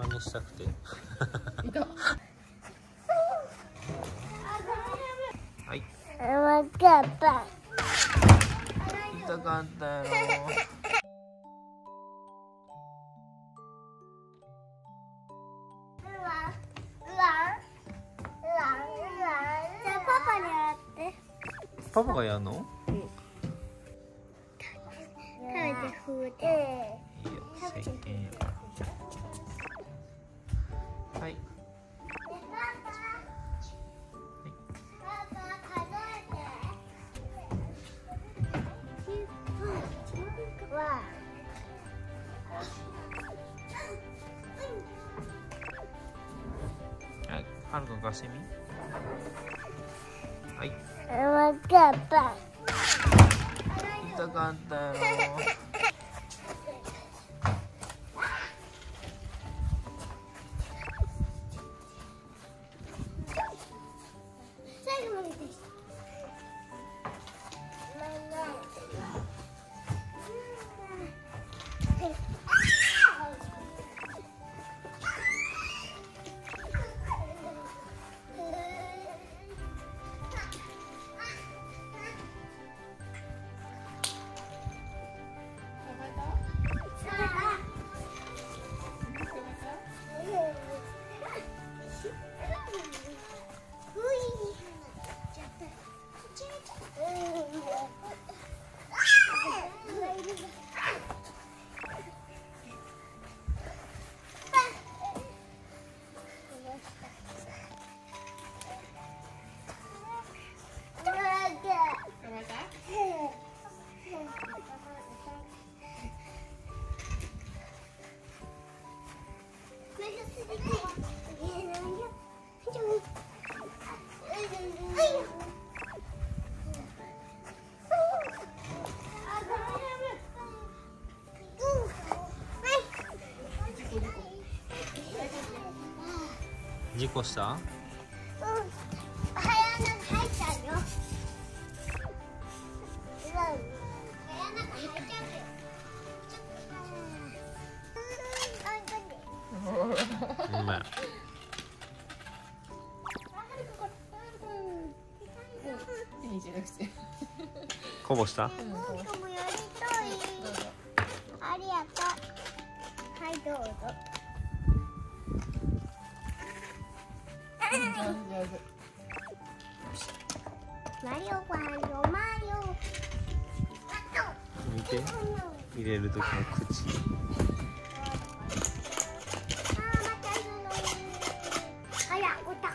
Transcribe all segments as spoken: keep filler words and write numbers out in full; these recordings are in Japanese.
真似したくて。はい。 わかった。 痛かったやろ。パパがやるの？ 食べてふうて。 いいよ、せんえんやから。はい。はい、はるくん貸してみ。はい。 わかった。 痛かったやろ。 最後まででした。 事故した？ うん。早中入ったよ。早中入っちゃうよ。 うまい。こぼした？ もやりたい。ありがとう。はい、どうぞ。マリオワンよ、マリオ。 見て、入れる時の口。 あ、またいるの。あら、おたこ。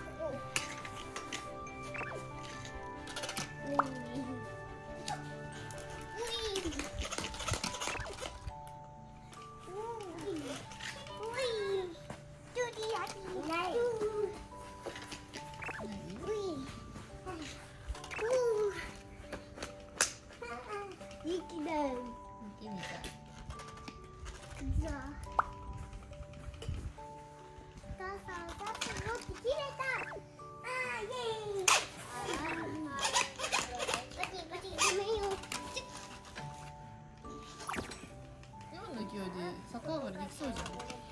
逆上がりできそうじゃん。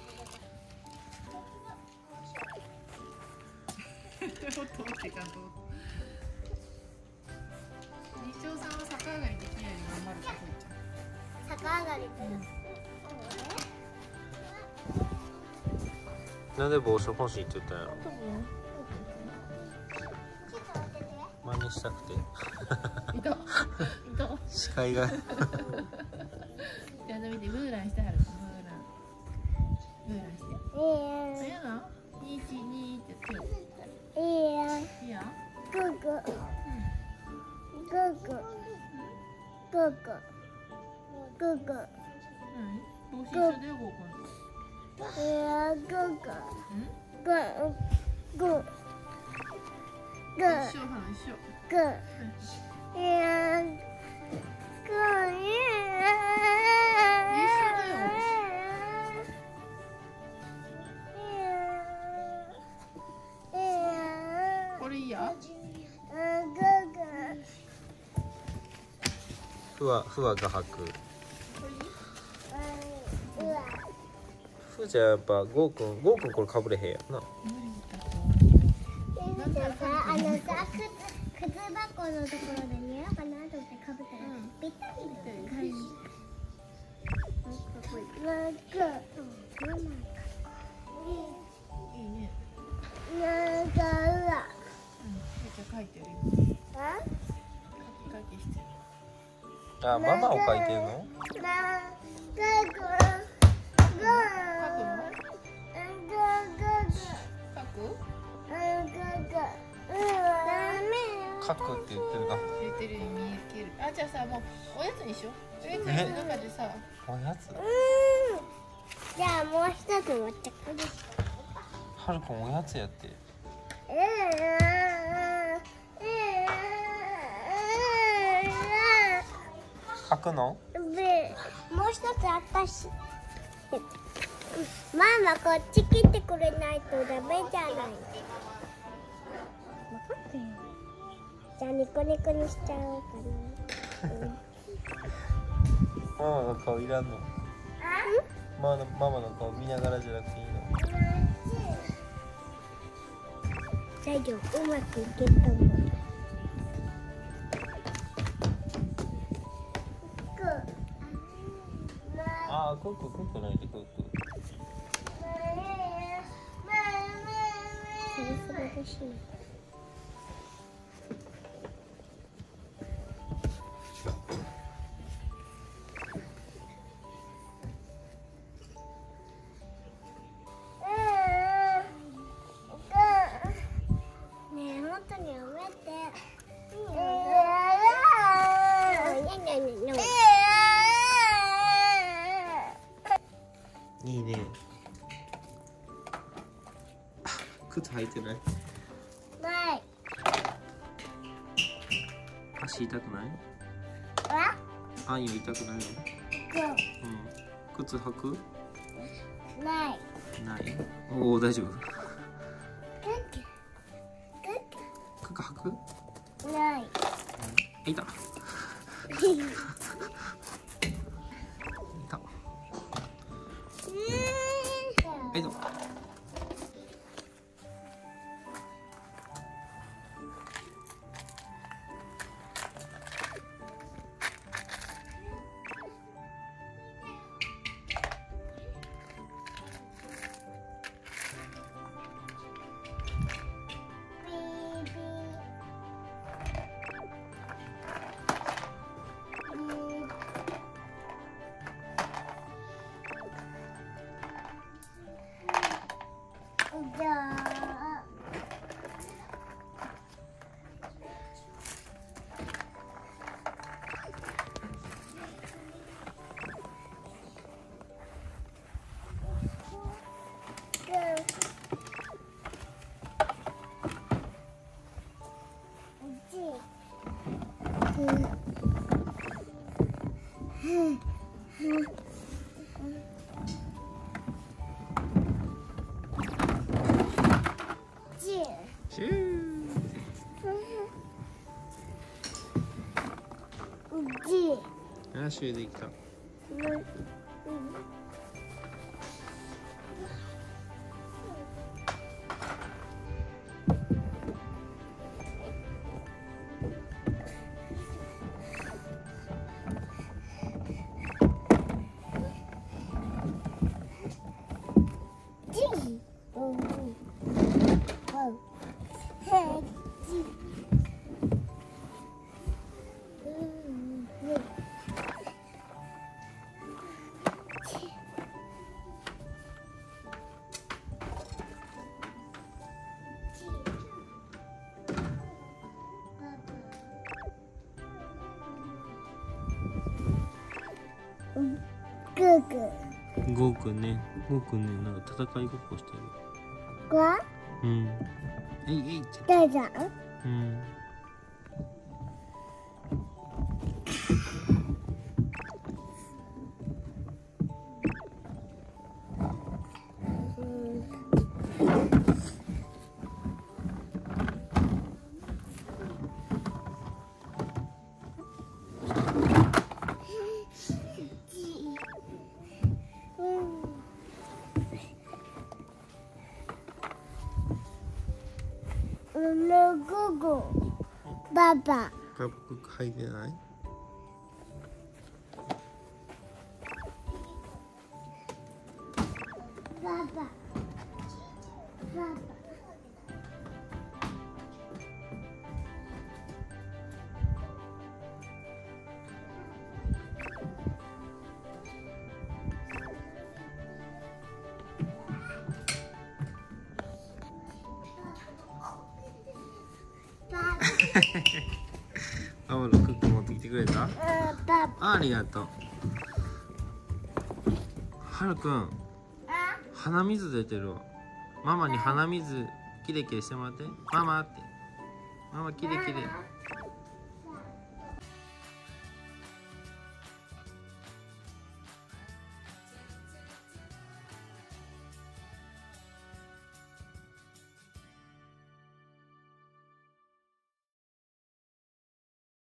通っていかんと。日常さんは逆上がりできないように頑張ることじゃん。 逆上がり。 なんで帽子欲しいって言ったんやろ。真似したくて。 いた。いた。 視界が。 じゃあ見てムーランしてはる。ムーラン。ムーランして。 えええな。一二ってやってる。 え。いいや。 いいや。 グーグー。グーグー。グーグー。グーグー。 何？帽子一緒で動くの。 いや、グーグー。グー。グー。グー。 一緒は一緒。 グー。いや。グー。いや。 一緒だよ。これいいや。 ふわふわが吐く。 ふーちゃんやっぱゴーくんゴーくんこれかぶれへんやんな。 無理だと思う。 でさ、あのさ、靴靴箱のところで寝ようかなと思ってかぶったら、 うんぴったりだよ。 はい。かっこいい。 なんか、ママいいね。 なんかうわ。 うん。めっちゃ書いてる。 あ？ 書き書きしてる。 あ、ママを描いてるの？ なんかこう、 書くの？書く？ 描くって言ってるな。 言ってるように見える。あ、じゃあさ、もうおやつにしよう。おやつにして中でさ。 おやつ？ じゃあもう一つ持ってくる。 はるくんおやつやって。描くの？ もう一つあったし。ママこっち来てくれないとダメじゃない。じゃあニコニコにしちゃおうかな。 ママの顔いらんの？ママのママの顔見ながらじゃなくていいの？ 大丈夫、うまくいけたもん。 ああ、クッククックないでクック。 それそれ欲しい。ねえ、本当にやめて。 いいね。靴履いてない？ ない。 足痛くない？ あ？ あんよ痛くないの？うん。靴履く？ ない。 ない。おお、大丈夫。 クックック履く？ クない。 えいた。いた。えいと。 じゃあ。 シュー。あ、シューできた。 グーグー。 ゴーくんね、ゴーくんね、なんか戦いごっこしてる。 こわ？ うん。えいえいって。 どうぞ。 うん。 うんゴゴババカップ入ってない？ ババババママのクッキー持ってきてくれた？ ババあ、ありがとう。はるくん、鼻水出てるわ。ママに鼻水キレキレしてもらって。ママって。ママキレキレ。